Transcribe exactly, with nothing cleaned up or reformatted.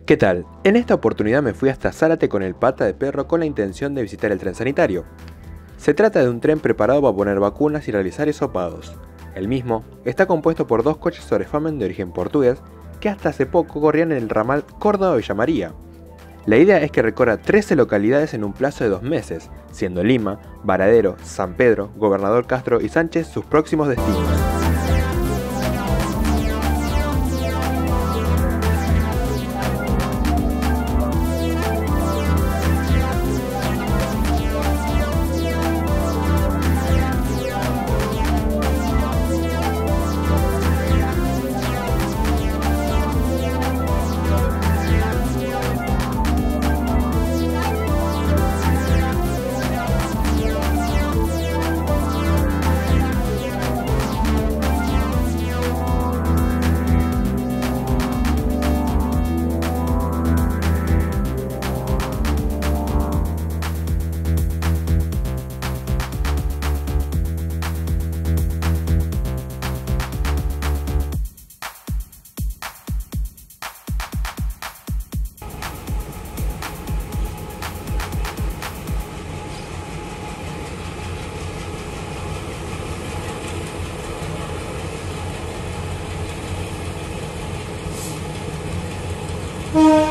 ¿Qué tal? En esta oportunidad me fui hasta Zárate con el Pata de Perro con la intención de visitar el tren sanitario. Se trata de un tren preparado para poner vacunas y realizar hisopados. El mismo está compuesto por dos coches Orefamen de origen portugués que hasta hace poco corrían en el ramal Córdoba-Villa María. La idea es que recorra trece localidades en un plazo de dos meses, siendo Lima, Varadero, San Pedro, Gobernador Castro y Sánchez sus próximos destinos. Mm-hmm.